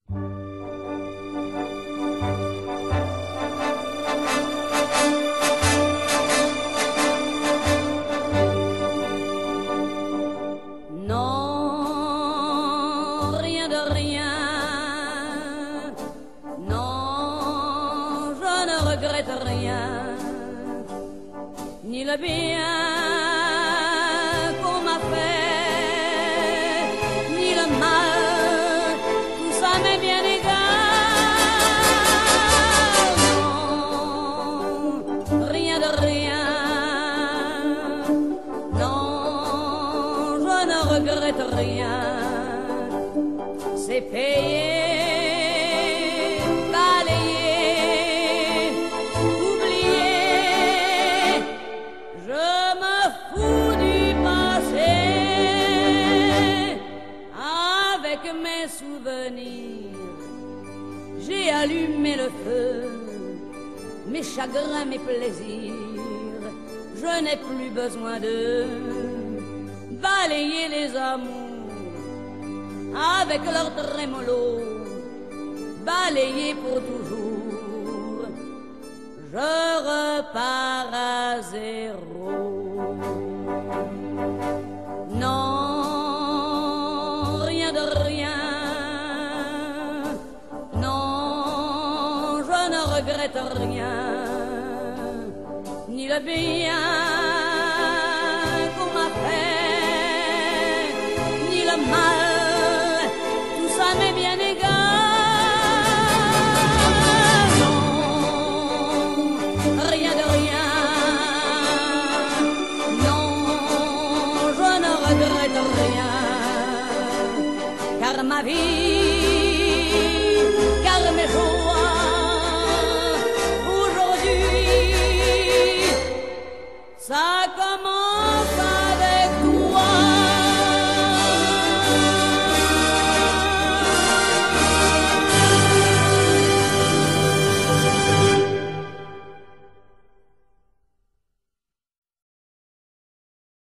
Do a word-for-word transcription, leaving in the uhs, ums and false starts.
Ni le bien qu'on m'a fait, ni le mal, tout ça m'est bien égal. Non, rien de rien, non, je ne regrette rien, c'est payé. Mes souvenirs, j'ai allumé le feu, mes chagrins, mes plaisirs, je n'ai plus besoin de balayer les amours avec leur trémolo, balayer pour toujours, je repars à zéro. Non, de rien, non, je ne regrette rien, ni le bien qu'on m'a fait, ni le mal, tout ça m'est bien égal.